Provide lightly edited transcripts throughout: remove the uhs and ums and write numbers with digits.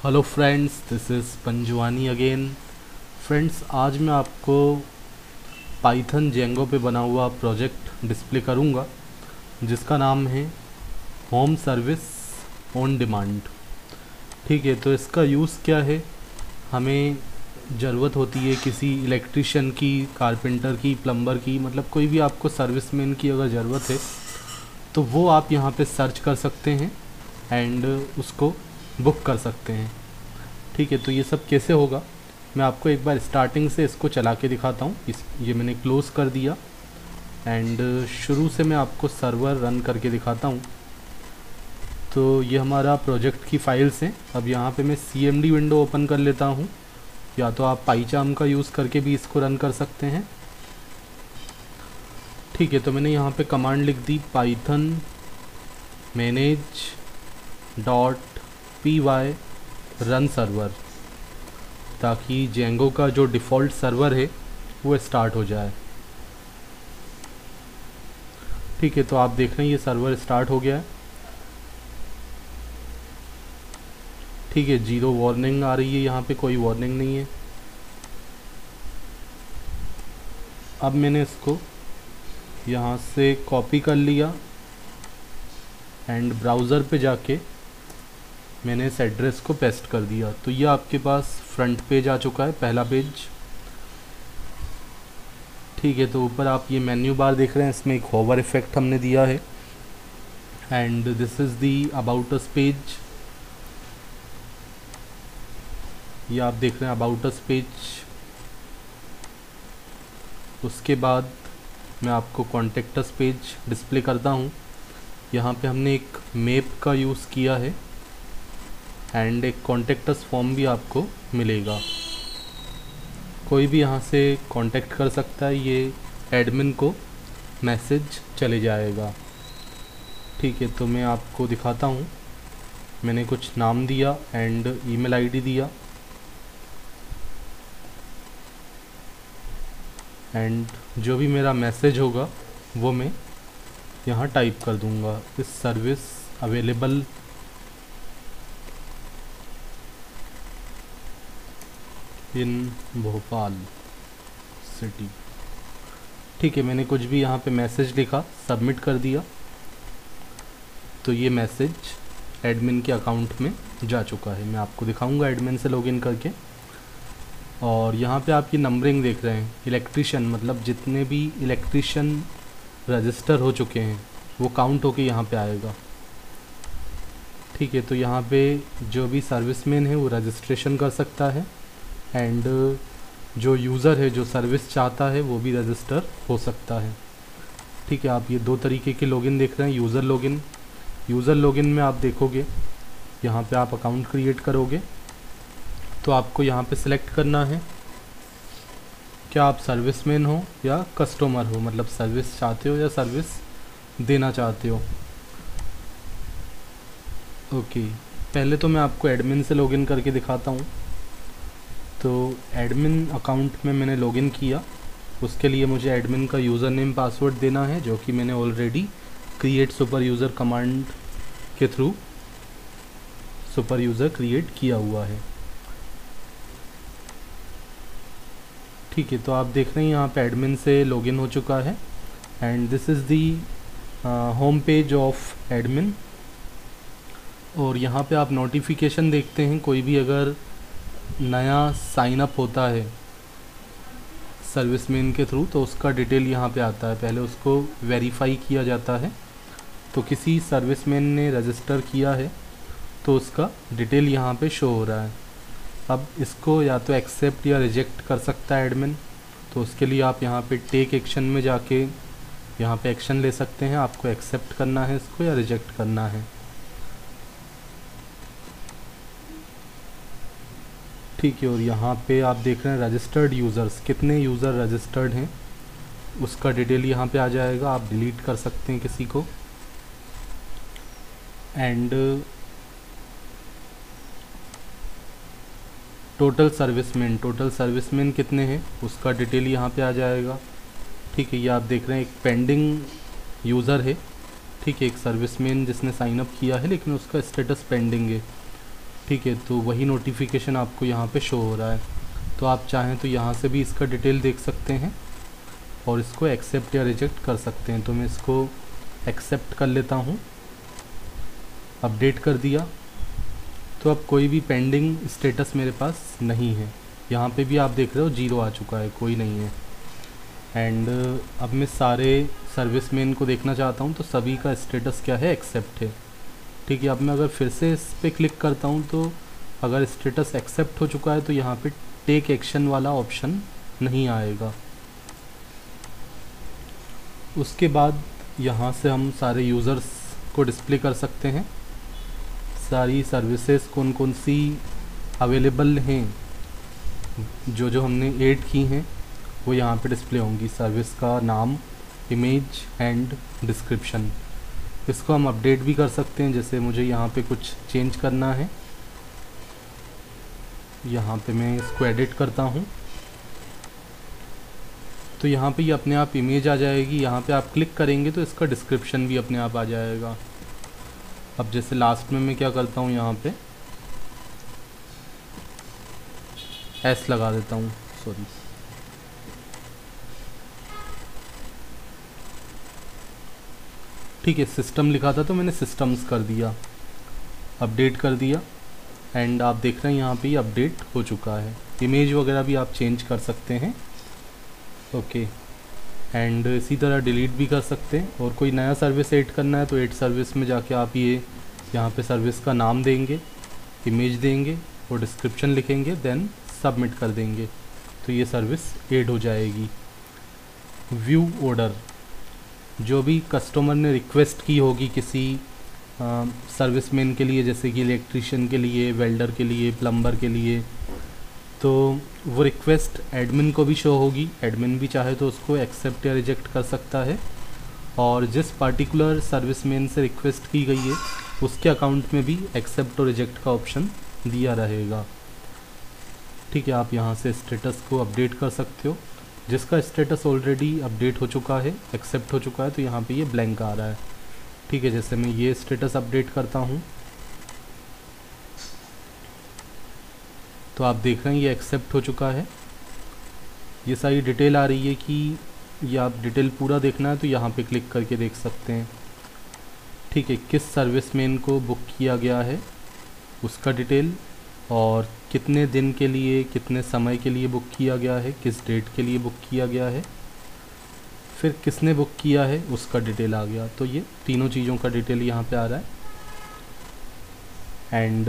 Hello friends, this is Panjwani again. Friends, आज मैं आपको पाइथन जेंगो पे बना हुआ प्रोजेक्ट डिस्प्ले करूंगा जिसका नाम है होम सर्विस ऑन डिमांड। ठीक है, तो इसका यूज़ क्या है। हमें ज़रूरत होती है किसी इलेक्ट्रिशियन की, कारपेंटर की, प्लम्बर की, मतलब कोई भी आपको सर्विसमैन की अगर ज़रूरत है तो वो आप यहाँ पे सर्च कर सकते हैं एंड उसको बुक कर सकते हैं। ठीक है, तो ये सब कैसे होगा मैं आपको एक बार स्टार्टिंग से इसको चला के दिखाता हूँ। ये मैंने क्लोज़ कर दिया एंड शुरू से मैं आपको सर्वर रन करके दिखाता हूँ। तो ये हमारा प्रोजेक्ट की फाइल्स हैं। अब यहाँ पे मैं CMD विंडो ओपन कर लेता हूँ, या तो आप पाइचार्म का यूज़ करके भी इसको रन कर सकते हैं। ठीक है, तो मैंने यहाँ पे कमांड लिख दी पाइथन manage.py रन सर्वर, ताकि जेंगो का जो डिफ़ॉल्ट सर्वर है वो स्टार्ट हो जाए। ठीक है, तो आप देख रहे हैं ये सर्वर स्टार्ट हो गया है। ठीक है, 0 वार्निंग आ रही है, यहाँ पे कोई वार्निंग नहीं है। अब मैंने इसको यहाँ से कॉपी कर लिया एंड ब्राउज़र पे जाके मैंने इस एड्रेस को पेस्ट कर दिया। तो ये आपके पास फ्रंट पेज आ चुका है, पहला पेज। ठीक है, तो ऊपर आप ये मेन्यू बार देख रहे हैं, इसमें एक होवर इफेक्ट हमने दिया है and this is the about us page. ये आप देख रहे हैं अबाउट अस पेज। उसके बाद मैं आपको कॉन्टेक्ट अस पेज डिस्प्ले करता हूँ। यहाँ पे हमने एक मैप का यूज़ किया है एंड एक कॉन्टेक्ट अस फॉर्म भी आपको मिलेगा। कोई भी यहाँ से कांटेक्ट कर सकता है, ये एडमिन को मैसेज चले जाएगा। ठीक है, तो मैं आपको दिखाता हूँ। मैंने कुछ नाम दिया एंड ईमेल आईडी दिया एंड जो भी मेरा मैसेज होगा वो मैं यहाँ टाइप कर दूँगा। इस service available in Bhopal city. ठीक है, मैंने कुछ भी यहाँ पे मैसेज लिखा, सबमिट कर दिया, तो ये मैसेज एडमिन के अकाउंट में जा चुका है। मैं आपको दिखाऊंगा एडमिन से लॉगिन करके। और यहाँ पे आप ये नंबरिंग देख रहे हैं, इलेक्ट्रिशियन मतलब जितने भी इलेक्ट्रिशियन रजिस्टर हो चुके हैं वो काउंट होके यहाँ पे आएगा। ठीक है, तो यहाँ पे जो भी सर्विसमैन है वो रजिस्ट्रेशन कर सकता है एंड जो यूज़र है जो सर्विस चाहता है वो भी रजिस्टर हो सकता है। ठीक है, आप ये दो तरीके के लॉगिन देख रहे हैं। यूज़र लॉगिन, यूज़र लॉगिन में आप देखोगे यहाँ पे आप अकाउंट क्रिएट करोगे तो आपको यहाँ पे सिलेक्ट करना है क्या आप सर्विसमैन हो या कस्टमर हो, मतलब सर्विस चाहते हो या सर्विस देना चाहते हो। ओके, पहले तो मैं आपको एडमिन से लॉगिन करके दिखाता हूँ। तो एडमिन अकाउंट में मैंने लॉगिन किया, उसके लिए मुझे एडमिन का यूज़र नेम पासवर्ड देना है, जो कि मैंने already create super user command के थ्रू सुपर यूज़र क्रिएट किया हुआ है। ठीक है, तो आप देख रहे हैं यहाँ पे एडमिन से लॉगिन हो चुका है and this is the home page of admin. और यहाँ पे आप नोटिफिकेशन देखते हैं, कोई भी अगर नया साइन अप होता है सर्विसमैन के थ्रू तो उसका डिटेल यहाँ पे आता है। पहले उसको वेरीफाई किया जाता है, तो किसी सर्विसमैन ने रजिस्टर किया है तो उसका डिटेल यहाँ पे शो हो रहा है। अब इसको या तो एक्सेप्ट या रिजेक्ट कर सकता है एडमिन, तो उसके लिए आप यहाँ पे टेक एक्शन में जाके यहाँ पे एक्शन ले सकते हैं। आपको एक्सेप्ट करना है इसको या रिजेक्ट करना है। ठीक है, और यहाँ पे आप देख रहे हैं रजिस्टर्ड यूज़र्स, कितने यूज़र रजिस्टर्ड हैं उसका डिटेल यहाँ पे आ जाएगा। आप डिलीट कर सकते हैं किसी को एंड टोटल सर्विसमैन कितने हैं उसका डिटेल यहाँ पे आ जाएगा। ठीक है, ये आप देख रहे हैं एक पेंडिंग यूज़र है। ठीक है, एक सर्विसमैन जिसने साइन अप किया है लेकिन उसका स्टेटस पेंडिंग है। ठीक है, तो वही नोटिफिकेशन आपको यहाँ पे शो हो रहा है। तो आप चाहें तो यहाँ से भी इसका डिटेल देख सकते हैं और इसको एक्सेप्ट या रिजेक्ट कर सकते हैं। तो मैं इसको एक्सेप्ट कर लेता हूँ, अपडेट कर दिया। तो अब कोई भी पेंडिंग स्टेटस मेरे पास नहीं है। यहाँ पे भी आप देख रहे हो 0 आ चुका है, कोई नहीं है। एंड अब मैं सारे सर्विसमैन को देखना चाहता हूँ, तो सभी का स्टेटस क्या है, एक्सेप्ट है। ठीक है, अब मैं अगर फिर से इस पर क्लिक करता हूँ तो अगर स्टेटस एक्सेप्ट हो चुका है तो यहाँ पे टेक एक्शन वाला ऑप्शन नहीं आएगा। उसके बाद यहाँ से हम सारे यूज़र्स को डिस्प्ले कर सकते हैं, सारी सर्विसेज कौन कौन सी अवेलेबल हैं, जो जो हमने ऐड की हैं वो यहाँ पे डिस्प्ले होंगी। सर्विस का नाम, इमेज एंड डिस्क्रिप्शन। इसको हम अपडेट भी कर सकते हैं, जैसे मुझे यहाँ पे कुछ चेंज करना है, यहाँ पे मैं इसको एडिट करता हूँ तो यहाँ पे ये अपने आप इमेज आ जाएगी। यहाँ पे आप क्लिक करेंगे तो इसका डिस्क्रिप्शन भी अपने आप आ जाएगा। अब जैसे लास्ट में मैं क्या करता हूँ, यहाँ पे एस लगा देता हूँ, सॉरी। ठीक है, सिस्टम लिखा था तो मैंने सिस्टम्स कर दिया, अपडेट कर दिया। एंड आप देख रहे हैं यहाँ पे अपडेट हो चुका है। इमेज वगैरह भी आप चेंज कर सकते हैं, ओके। एंड इसी तरह डिलीट भी कर सकते हैं। और कोई नया सर्विस ऐड करना है तो ऐड सर्विस में जाके आप ये यहाँ पे सर्विस का नाम देंगे, इमेज देंगे और डिस्क्रिप्शन लिखेंगे, देन सबमिट कर देंगे तो ये सर्विस ऐड हो जाएगी। व्यू ऑर्डर, जो भी कस्टमर ने रिक्वेस्ट की होगी किसी सर्विसमैन के लिए, जैसे कि इलेक्ट्रिशियन के लिए, वेल्डर के लिए, प्लम्बर के लिए, तो वो रिक्वेस्ट एडमिन को भी शो होगी। एडमिन भी चाहे तो उसको एक्सेप्ट या रिजेक्ट कर सकता है। और जिस पार्टिकुलर सर्विसमैन से रिक्वेस्ट की गई है उसके अकाउंट में भी एक्सेप्ट और रिजेक्ट का ऑप्शन दिया रहेगा। ठीक है, आप यहाँ से स्टेटस को अपडेट कर सकते हो। जिसका स्टेटस ऑलरेडी अपडेट हो चुका है, एक्सेप्ट हो चुका है, तो यहाँ पे ये ब्लैंक आ रहा है। ठीक है, जैसे मैं ये स्टेटस अपडेट करता हूँ तो आप देख रहे हैं ये एक्सेप्ट हो चुका है। ये सारी डिटेल आ रही है कि ये आप डिटेल पूरा देखना है तो यहाँ पे क्लिक करके देख सकते हैं। ठीक है, किस सर्विसमैन को बुक किया गया है उसका डिटेल, और कितने दिन के लिए, कितने समय के लिए बुक किया गया है, किस डेट के लिए बुक किया गया है, फिर किसने बुक किया है उसका डिटेल आ गया। तो ये तीनों चीज़ों का डिटेल यहाँ पे आ रहा है। एंड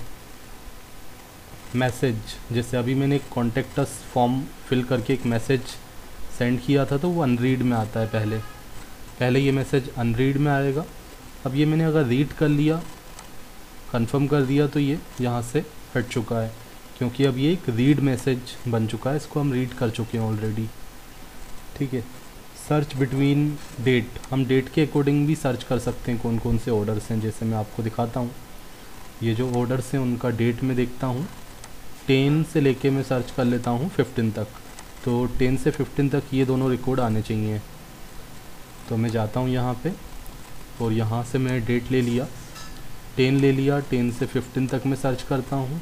मैसेज, जैसे अभी मैंने एक कॉन्टेक्ट अस फॉर्म फिल करके एक मैसेज सेंड किया था तो वो अनरीड में आता है। पहले ये मैसेज अनरीड में आएगा। अब ये मैंने अगर रीड कर लिया, कंफर्म कर दिया, तो ये यहाँ से हट चुका है, क्योंकि अब ये एक रीड मैसेज बन चुका है। इसको हम रीड कर चुके हैं ऑलरेडी। ठीक है, सर्च बिटवीन डेट, हम डेट के अकॉर्डिंग भी सर्च कर सकते हैं कौन कौन से ऑर्डर्स हैं। जैसे मैं आपको दिखाता हूँ, ये जो ऑर्डर्स हैं उनका डेट में देखता हूँ। 10 से लेके मैं सर्च कर लेता हूँ 15 तक, तो 10 से 15 तक ये दोनों रिकॉर्ड आने चाहिए। तो मैं जाता हूँ यहाँ पे और यहाँ से मैं डेट ले लिया, 10 ले लिया, 10 से 15 तक मैं सर्च करता हूँ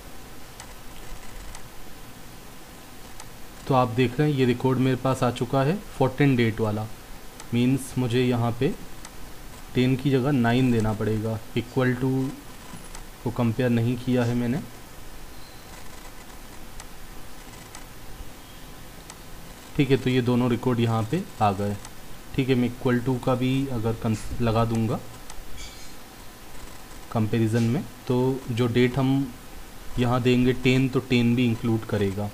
तो आप देख रहे हैं ये रिकॉर्ड मेरे पास आ चुका है 14 डेट वाला। मीन्स मुझे यहाँ पे 10 की जगह 9 देना पड़ेगा। इक्वल टू को कंपेयर नहीं किया है मैंने। ठीक है, तो ये दोनों रिकॉर्ड यहाँ पे आ गए। ठीक है, मैं इक्वल टू का भी अगर लगा दूंगा कंपैरिजन में, तो जो डेट हम यहाँ देंगे 10, तो 10 भी इंक्लूड करेगा।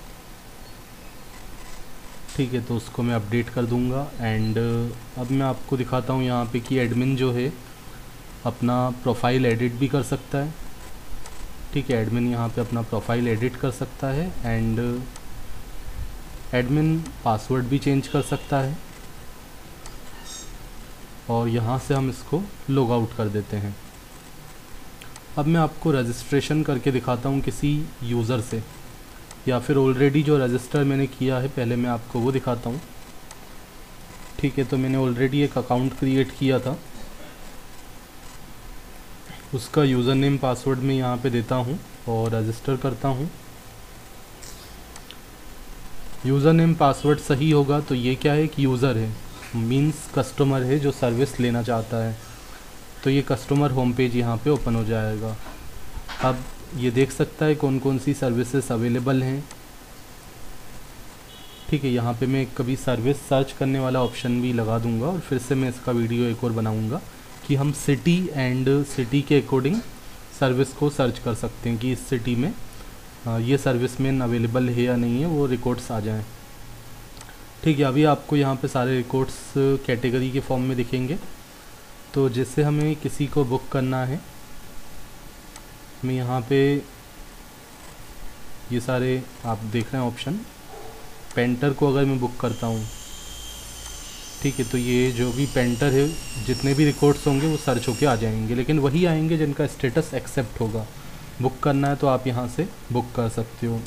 ठीक है, तो उसको मैं अपडेट कर दूंगा। एंड अब मैं आपको दिखाता हूँ यहाँ पे कि एडमिन जो है अपना प्रोफाइल एडिट भी कर सकता है। ठीक है, एडमिन यहाँ पे अपना प्रोफाइल एडिट कर सकता है। एंड एडमिन पासवर्ड भी चेंज कर सकता है। और यहाँ से हम इसको लॉग आउट कर देते हैं। अब मैं आपको रजिस्ट्रेशन करके दिखाता हूँ किसी यूज़र से, या फिर ऑलरेडी जो रजिस्टर मैंने किया है पहले मैं आपको वो दिखाता हूँ। ठीक है, तो मैंने ऑलरेडी एक अकाउंट क्रिएट किया था। उसका यूज़र नेम पासवर्ड मैं यहाँ पे देता हूँ और रजिस्टर करता हूँ। यूज़र नेम पासवर्ड सही होगा तो ये क्या है कि यूज़र है, मीन्स कस्टमर है जो सर्विस लेना चाहता है। तो ये कस्टमर होम पेज यहाँ पे ओपन हो जाएगा। अब ये देख सकता है कौन कौन सी सर्विसेज अवेलेबल हैं। ठीक है, यहाँ पे मैं कभी सर्विस सर्च करने वाला ऑप्शन भी लगा दूंगा और फिर से मैं इसका वीडियो एक और बनाऊंगा कि हम सिटी एंड सिटी के अकॉर्डिंग सर्विस को सर्च कर सकते हैं कि इस सिटी में ये सर्विसमैन अवेलेबल है या नहीं है, वो रिकॉर्ड्स आ जाएं। ठीक है, अभी आपको यहाँ पे सारे रिकॉर्ड्स कैटेगरी के फॉर्म में दिखेंगे। तो जैसे हमें किसी को बुक करना है, मैं यहाँ पे ये सारे आप देख रहे हैं ऑप्शन, पेंटर को अगर मैं बुक करता हूँ, ठीक है, तो ये जो भी पेंटर है जितने भी रिकॉर्ड्स होंगे वो सर्च होके आ जाएंगे, लेकिन वही आएंगे जिनका स्टेटस एक्सेप्ट होगा। बुक करना है तो आप यहाँ से बुक कर सकते हो।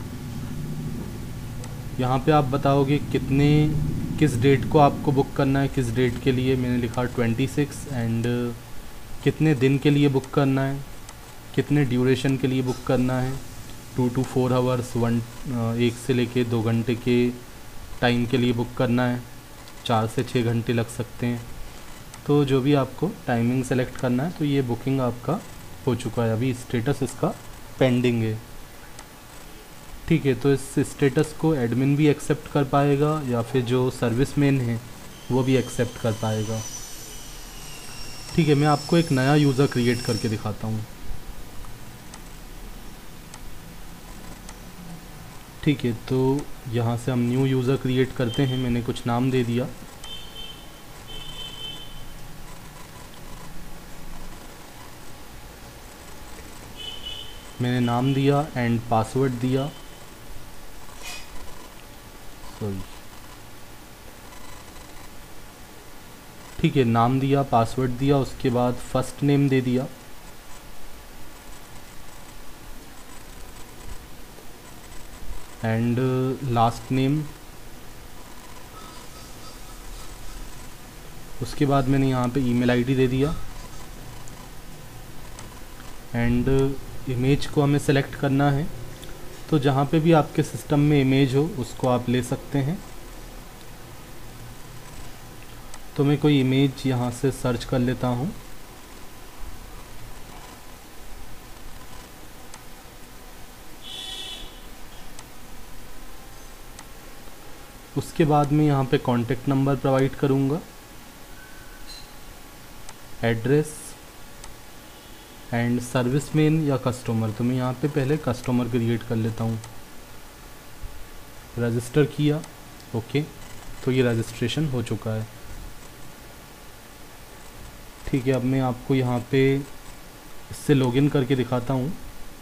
यहाँ पे आप बताओगे किस डेट को आपको बुक करना है, किस डेट के लिए। मैंने लिखा 26 एंड कितने दिन के लिए बुक करना है, कितने ड्यूरेशन के लिए बुक करना है, 2 to 4 आवर्स, 1 से लेके 2 घंटे के टाइम के लिए बुक करना है, 4 से 6 घंटे लग सकते हैं। तो जो भी आपको टाइमिंग सेलेक्ट करना है। तो ये बुकिंग आपका हो चुका है, अभी स्टेटस इसका पेंडिंग है। ठीक है, तो इस स्टेटस को एडमिन भी एक्सेप्ट कर पाएगा या फिर जो सर्विसमैन है वो भी एक्सेप्ट कर पाएगा। ठीक है, मैं आपको एक नया यूज़र क्रिएट करके दिखाता हूँ। ठीक है, तो यहाँ से हम न्यू यूज़र क्रिएट करते हैं। मैंने कुछ नाम दे दिया। मैंने नाम दिया एंड पासवर्ड दिया। सॉरी, ठीक है, नाम दिया, पासवर्ड दिया, उसके बाद फर्स्ट नेम दे दिया। And last name. उसके बाद मैंने यहाँ पे ईमेल आईडी दे दिया। एंड इमेज को हमें सेलेक्ट करना है, तो जहाँ पे भी आपके सिस्टम में इमेज हो उसको आप ले सकते हैं। तो मैं कोई इमेज यहाँ से सर्च कर लेता हूँ। उसके बाद मैं यहाँ पे कॉन्टेक्ट नंबर प्रोवाइड करूँगा, एड्रेस एंड सर्विसमैन या कस्टमर। तो मैं यहाँ पे पहले कस्टमर क्रिएट कर लेता हूँ। रजिस्टर किया, ओके, तो ये रजिस्ट्रेशन हो चुका है। ठीक है, अब मैं आपको यहाँ पे इससे लॉगिन करके दिखाता हूँ।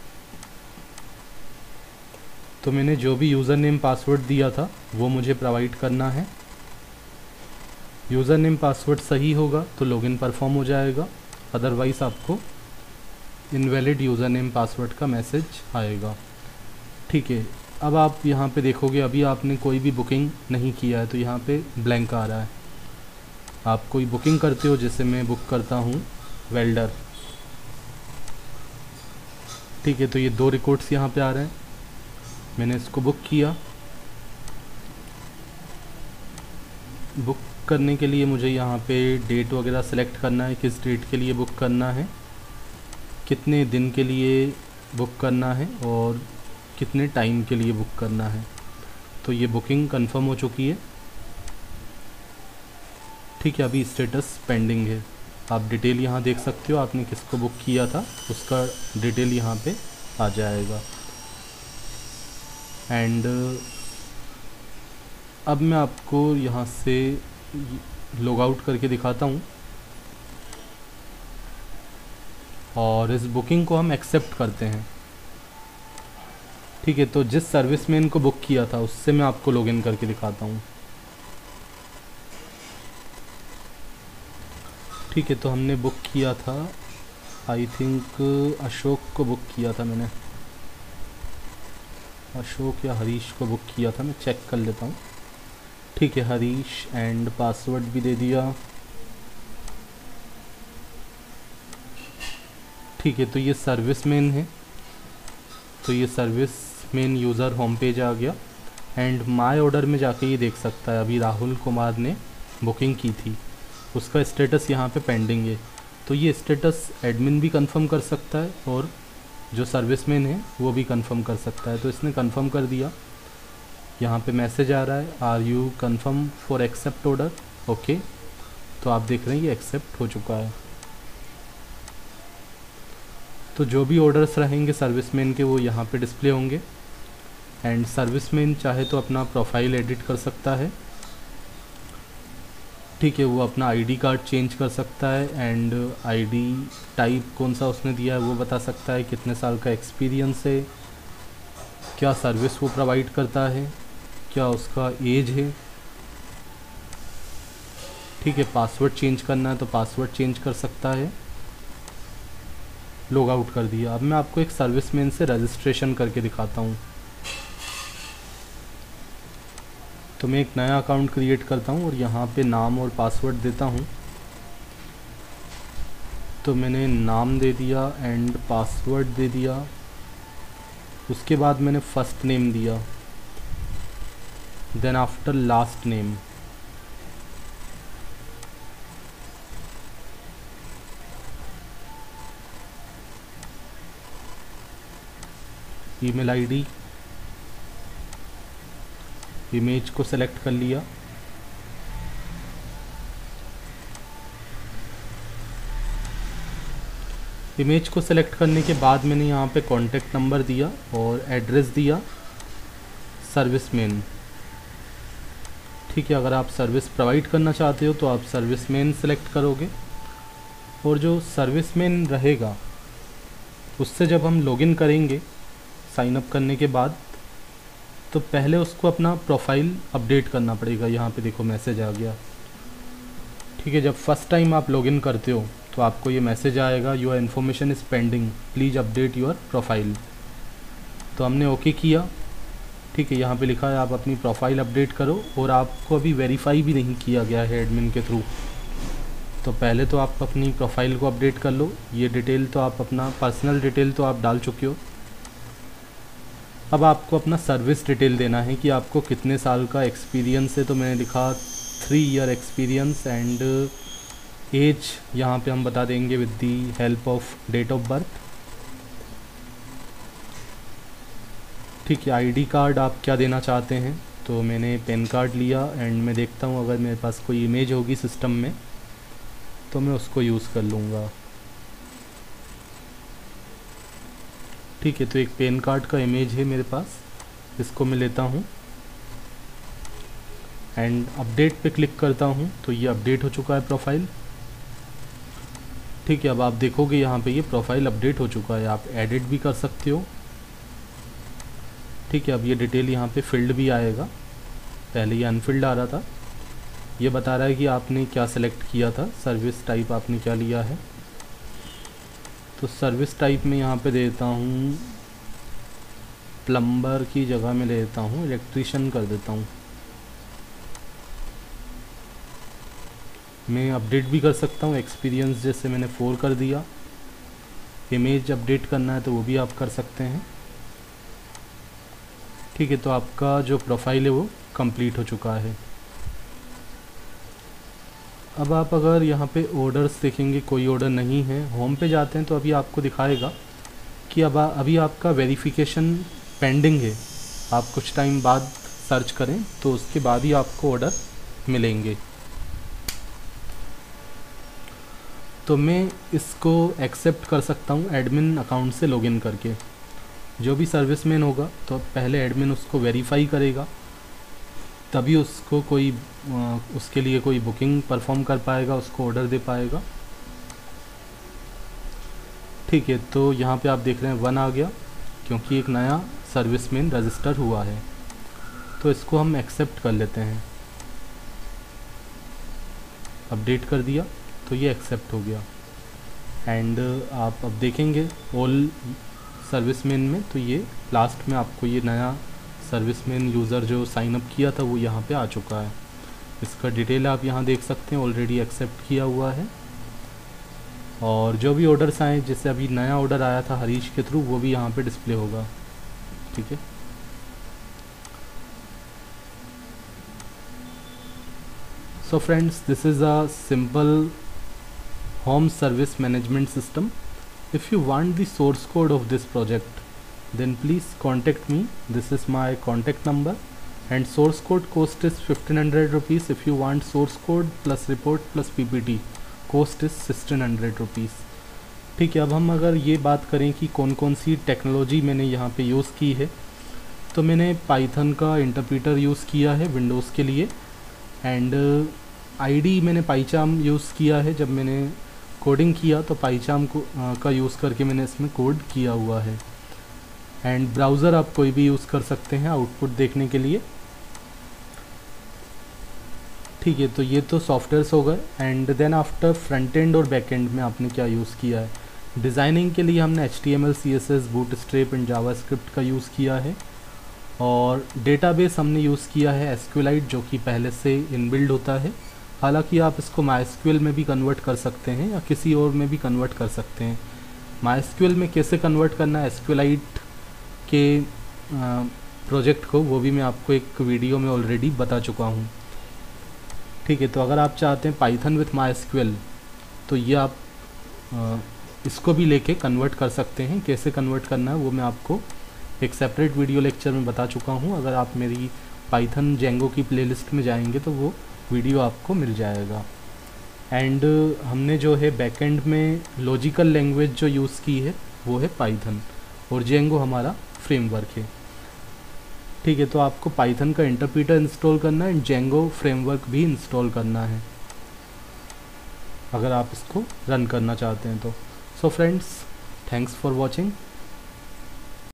तो मैंने जो भी यूज़र नेम पासवर्ड दिया था वो मुझे प्रोवाइड करना है। यूज़र नेम पासवर्ड सही होगा तो लॉगिन परफॉर्म हो जाएगा, अदरवाइज़ आपको इनवैलिड यूज़र नेम पासवर्ड का मैसेज आएगा। ठीक है, अब आप यहाँ पे देखोगे अभी आपने कोई भी बुकिंग नहीं किया है तो यहाँ पे ब्लैंक आ रहा है। आप कोई बुकिंग करते हो, जैसे मैं बुक करता हूँ वेल्डर। ठीक है, तो ये 2 रिकॉर्ड्स यहाँ पे आ रहे हैं। मैंने इसको बुक किया। बुक करने के लिए मुझे यहाँ पे डेट वगैरह सेलेक्ट करना है, किस डेट के लिए बुक करना है, कितने दिन के लिए बुक करना है और कितने टाइम के लिए बुक करना है। तो ये बुकिंग कंफर्म हो चुकी है। ठीक है, अभी स्टेटस पेंडिंग है। आप डिटेल यहाँ देख सकते हो, आपने किसको बुक किया था उसका डिटेल यहाँ पे आ जाएगा। एंड अब मैं आपको यहाँ से लॉग आउट करके दिखाता हूँ और इस बुकिंग को हम एक्सेप्ट करते हैं। ठीक है, तो जिस सर्विसमैन को बुक किया था उससे मैं आपको लॉगिन करके दिखाता हूँ। ठीक है, तो हमने बुक किया था, आई थिंक अशोक को बुक किया था मैंने, अशोक या हरीश को बुक किया था, मैं चेक कर लेता हूँ। ठीक है, हरीश एंड पासवर्ड भी दे दिया। ठीक है, तो ये सर्विस मेन है, तो ये service main user home page आ गया। एंड माय ऑर्डर में जाके ये देख सकता है अभी राहुल कुमार ने बुकिंग की थी, उसका स्टेटस यहाँ पे पेंडिंग है। तो ये स्टेटस एडमिन भी कंफर्म कर सकता है और जो सर्विसमैन है वो भी कंफर्म कर सकता है। तो इसने कंफर्म कर दिया, यहाँ पे मैसेज आ रहा है are you confirm for accept order, okay. तो आप देख रहे हैं ये एक्सेप्ट हो चुका है। तो जो भी ऑर्डर्स रहेंगे सर्विसमैन के वो यहाँ पे डिस्प्ले होंगे। एंड सर्विसमैन चाहे तो अपना प्रोफाइल एडिट कर सकता है, ठीक है, वो अपना आईडी कार्ड चेंज कर सकता है एंड आईडी टाइप कौन सा उसने दिया है वो बता सकता है, कितने साल का एक्सपीरियंस है, क्या सर्विस वो प्रोवाइड करता है, क्या उसका एज है, ठीक है। पासवर्ड चेंज करना है तो पासवर्ड चेंज कर सकता है। लॉग आउट कर दिया। अब मैं आपको एक सर्विसमैन से रजिस्ट्रेशन करके दिखाता हूँ। तो मैं एक नया अकाउंट क्रिएट करता हूँ और यहाँ पे नाम और पासवर्ड देता हूँ। तो मैंने नाम दे दिया एंड पासवर्ड दे दिया, उसके बाद मैंने फर्स्ट नेम दिया, then after last name, email ID, image को सेलेक्ट कर लिया, इमेज को सेलेक्ट करने के बाद मैंने यहाँ पे कॉन्टैक्ट नंबर दिया और एड्रेस दिया सर्विसमैन, ठीक है। अगर आप सर्विस प्रोवाइड करना चाहते हो तो आप सर्विसमैन सेलेक्ट करोगे और जो सर्विसमैन रहेगा उससे जब हम लॉगिन करेंगे साइन अप करने के बाद, तो पहले उसको अपना प्रोफाइल अपडेट करना पड़ेगा। यहाँ पे देखो मैसेज आ गया, ठीक है। जब फर्स्ट टाइम आप लॉगिन करते हो तो आपको ये मैसेज आएगा your information is pending, please update your profile. तो हमने ओके किया, ठीक है। यहाँ पे लिखा है आप अपनी प्रोफाइल अपडेट करो और आपको अभी वेरीफाई भी नहीं किया गया है एडमिन के थ्रू। तो पहले तो आप अपनी प्रोफाइल को अपडेट कर लो। ये डिटेल तो आप अपना पर्सनल डिटेल तो आप डाल चुके हो। अब आपको अपना सर्विस डिटेल देना है कि आपको कितने साल का एक्सपीरियंस है। तो मैंने लिखा 3 ईयर एक्सपीरियंस एंड एज यहाँ पे हम बता देंगे with the help of date of birth, ठीक है। आईडी कार्ड आप क्या देना चाहते हैं, तो मैंने पैन कार्ड लिया एंड मैं देखता हूँ अगर मेरे पास कोई इमेज होगी सिस्टम में तो मैं उसको यूज़ कर लूँगा, ठीक है। तो एक पैन कार्ड का इमेज है मेरे पास, इसको मैं लेता हूँ एंड अपडेट पे क्लिक करता हूँ तो ये अपडेट हो चुका है प्रोफाइल, ठीक है। अब आप देखोगे यहाँ पे ये प्रोफाइल अपडेट हो चुका है, आप एडिट भी कर सकते हो, ठीक है। अब ये डिटेल यहाँ पे फिल्ड भी आएगा, पहले ये अनफिल्ड आ रहा था। ये बता रहा है कि आपने क्या सेलेक्ट किया था, सर्विस टाइप आपने क्या लिया है। तो सर्विस टाइप में यहाँ पे देता हूँ प्लम्बर की जगह में ले लेता हूँ इलेक्ट्रीशियन कर देता हूँ। मैं अपडेट भी कर सकता हूँ, एक्सपीरियंस जैसे मैंने 4 कर दिया। इमेज अपडेट करना है तो वो भी आप कर सकते हैं, ठीक है। तो आपका जो प्रोफाइल है वो कंप्लीट हो चुका है। अब आप अगर यहाँ पे ऑर्डर्स देखेंगे, कोई ऑर्डर नहीं है, होम पे जाते हैं तो अभी आपको दिखाएगा कि अब अभी आपका वेरिफिकेशन पेंडिंग है। आप कुछ टाइम बाद सर्च करें तो उसके बाद ही आपको ऑर्डर मिलेंगे। तो मैं इसको एक्सेप्ट कर सकता हूँ एडमिन अकाउंट से लॉगिन करके। जो भी सर्विसमैन होगा तो पहले एडमिन उसको वेरीफाई करेगा, तभी उसको कोई उसके लिए कोई बुकिंग परफॉर्म कर पाएगा, उसको ऑर्डर दे पाएगा, ठीक है। तो यहाँ पे आप देख रहे हैं 1 आ गया क्योंकि एक नया सर्विसमैन रजिस्टर हुआ है। तो इसको हम एक्सेप्ट कर लेते हैं, अपडेट कर दिया तो ये एक्सेप्ट हो गया। एंड आप अब देखेंगे ऑल सर्विसमैन में तो ये लास्ट में आपको ये नया सर्विसमैन यूज़र जो साइन अप किया था वो यहाँ पे आ चुका है। इसका डिटेल आप यहाँ देख सकते हैं, ऑलरेडी एक्सेप्ट किया हुआ है। और जो भी ऑर्डर्स आए, जैसे अभी नया ऑर्डर आया था हरीश के थ्रू, वो भी यहाँ पे डिस्प्ले होगा। ठीक है, so friends, this is a simple home service management system. If you want the source code of this project, then please contact me. This is my contact number, and source code cost is 1500 rupees. If you want source code plus report plus ppt, cost is 1600 rupees. ठीक है, अब हम अगर ये बात करें कि कौन कौन सी टेक्नोलॉजी मैंने यहाँ पे यूज़ की है, तो मैंने पाइथन का इंटरप्रीटर यूज़ किया है विंडोज़ के लिए, एंड आईडी मैंने पाइचार्म यूज़ किया है। जब मैंने कोडिंग किया तो पाइचार्म का यूज़ करके मैंने इसमें कोड किया हुआ है। एंड ब्राउज़र आप कोई भी यूज़ कर सकते हैं आउटपुट देखने के लिए। ठीक है, तो ये तो सॉफ्टवेयर्स हो गए। And then after front end और बैक एंड में आपने क्या यूज़ किया है? डिज़ाइनिंग के लिए हमने HTML, CSS, bootstrap and JavaScript का यूज़ किया है। और डेटाबेस हमने यूज़ किया है SQLite, जो कि पहले से इनबिल्ड होता है। हालांकि आप इसको MySQL में भी कन्वर्ट कर सकते हैं या किसी और में भी कन्वर्ट कर सकते हैं। MySQL में कैसे कन्वर्ट करना है SQLite के प्रोजेक्ट को, वो भी मैं आपको एक वीडियो में ऑलरेडी बता चुका हूँ। ठीक है, तो अगर आप चाहते हैं पाइथन विथ MySQL, तो ये आप इसको भी लेके कन्वर्ट कर सकते हैं। कैसे कन्वर्ट करना है वो मैं आपको एक सेपरेट वीडियो लेक्चर में बता चुका हूँ। अगर आप मेरी पाइथन जेंगो की प्लेलिस्ट में जाएंगे तो वो वीडियो आपको मिल जाएगा। एंड हमने जो है बैकएंड में लॉजिकल लैंग्वेज जो यूज़ की है वो है पाइथन, और जेंगो हमारा फ्रेमवर्क है। ठीक है, तो आपको पाइथन का इंटरप्रीटर इंस्टॉल करना है एंड जेंगो फ्रेमवर्क भी इंस्टॉल करना है अगर आप इसको रन करना चाहते हैं तो। So friends, thanks for watching.